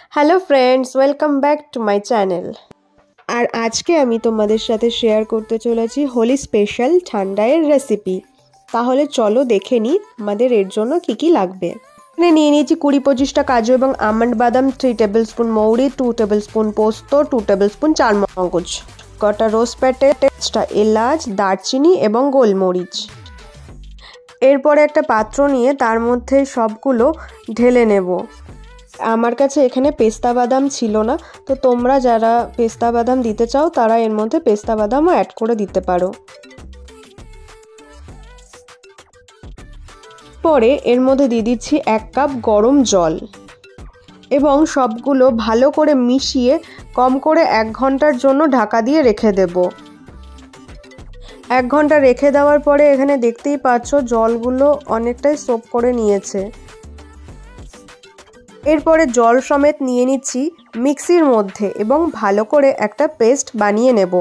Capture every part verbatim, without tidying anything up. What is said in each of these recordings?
Hello friends, welcome back to my channel. আর আজকে আমি তোমাদের সাথে শেয়ার করতে চলেছি হোলি স্পেশাল ঠান্ডাইয়ের রেসিপি। তাহলে চলো দেখে নিই আমাদের এর জন্য কি কি লাগবে। এখানে নিয়ে নিয়েছি কুড়ি পঁচিশটা কাজু এবং আমন্ড বাদাম, থ্রি টেবিল স্পুন মৌরি, টু টেবিল স্পুন পোস্ত, টু টেবিল স্পুন চারমগজ, কটা রোজ প্যাকেটটা এলাচ, দারচিনি এবং গোলমরিচ। এরপরে একটা পাত্র নিয়ে তার মধ্যে সবগুলো ঢেলে নেব। আমার কাছে এখানে পেস্তা বাদাম ছিল না, তো তোমরা যারা পেস্তা বাদাম দিতে চাও তারা এর মধ্যে পেস্তা বাদামও অ্যাড করে দিতে পারো। পরে এর মধ্যে দিয়ে দিচ্ছি এক কাপ গরম জল এবং সবগুলো ভালো করে মিশিয়ে কম করে এক ঘন্টার জন্য ঢাকা দিয়ে রেখে দেব। এক ঘন্টা রেখে দেওয়ার পরে এখানে দেখতেই পাচ্ছ জলগুলো অনেকটাই সোপ করে নিয়েছে। এরপরে জল সমেত নিয়ে নিচ্ছি মিক্সির মধ্যে এবং ভালো করে একটা পেস্ট বানিয়ে নেব।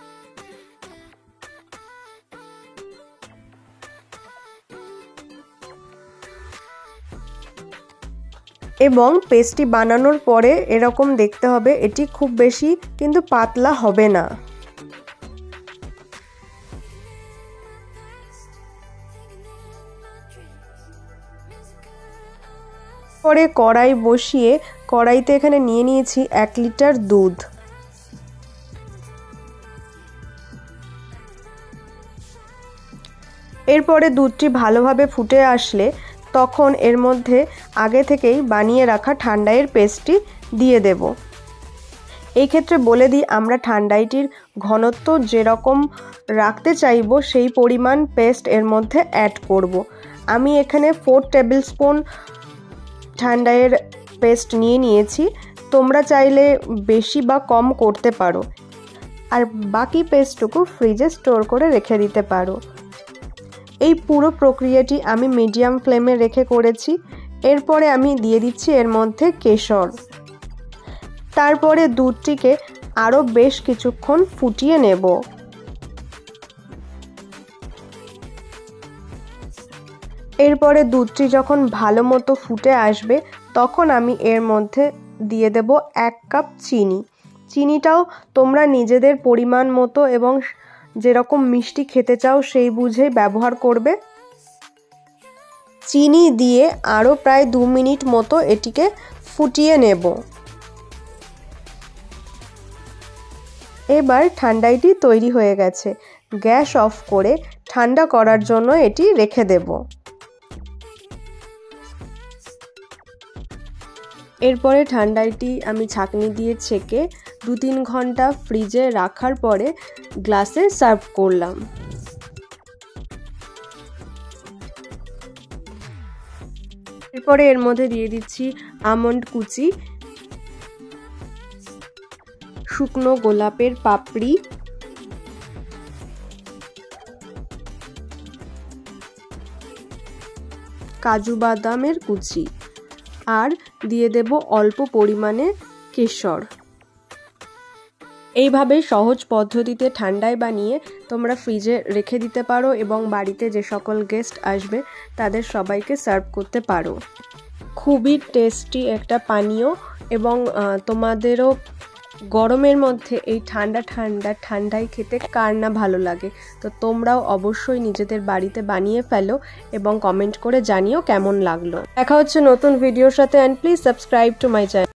এবং পেস্টটি বানানোর পরে এরকম দেখতে হবে, এটি খুব বেশি কিন্তু পাতলা হবে না। পরে কড়াই বসিয়ে কড়াইতে এখানে নিয়ে নিয়েছি এক লিটার দুধ। এরপরে দুধটি ভালোভাবে ফুটে আসলে তখন এর মধ্যে আগে থেকেই বানিয়ে রাখা ঠান্ডাইয়ের পেস্টটি দিয়ে দেব। এই ক্ষেত্রে বলে দিই, আমরা ঠান্ডাইটির ঘনত্ব যেরকম রাখতে চাইব সেই পরিমাণ পেস্ট এর মধ্যে অ্যাড করব। আমি এখানে ফোর টেবিল স্পুন ঠান্ডাইয়ের পেস্ট নিয়ে নিয়েছি, তোমরা চাইলে বেশি বা কম করতে পারো। আর বাকি পেস্টটুকু ফ্রিজে স্টোর করে রেখে দিতে পারো। এই পুরো প্রক্রিয়াটি আমি মিডিয়াম ফ্লেমে রেখে করেছি। এরপরে আমি দিয়ে দিচ্ছি এর মধ্যে কেশর। তারপরে দুধটিকে আরও বেশ কিছুক্ষণ ফুটিয়ে নেব। এরপরে দুধটি যখন ভালো মতো ফুটে আসবে তখন আমি এর মধ্যে দিয়ে দেব এক কাপ চিনি। চিনিটাও তোমরা নিজেদের পরিমাণ মতো এবং যেরকম মিষ্টি খেতে চাও সেই বুঝেই ব্যবহার করবে। চিনি দিয়ে আরও প্রায় দু মিনিট মতো এটিকে ফুটিয়ে নেব। এবার ঠান্ডাইটি তৈরি হয়ে গেছে। গ্যাস অফ করে ঠান্ডা করার জন্য এটি রেখে দেব। এরপরে ঠান্ডাইটি আমি ছাঁকনি দিয়ে ছেঁকে দু তিন ঘন্টা ফ্রিজে রাখার পরে গ্লাসে সার্ভ করলাম। এরপরে এর মধ্যে দিয়ে দিচ্ছি আমন্ড কুচি, শুকনো গোলাপের পাপড়ি, কাজু বাদামের কুচি আর দিয়ে দেব অল্প পরিমাণে কেশর। এইভাবে সহজ পদ্ধতিতে ঠান্ডাই বানিয়ে তোমরা ফ্রিজে রেখে দিতে পারো এবং বাড়িতে যে সকল গেস্ট আসবে তাদের সবাইকে সার্ভ করতে পারো। খুবই টেস্টি একটা পানীয় এবং তোমাদেরও গরমের মধ্যে এই ঠান্ডা ঠান্ডা ঠান্ডাই খেতে কার না ভালো লাগে। তো তোমরাও অবশ্যই নিজেদের বাড়িতে বানিয়ে ফেলো এবং কমেন্ট করে জানিও কেমন লাগলো। দেখা হচ্ছে নতুন ভিডিওর সাথে, and please subscribe to my channel.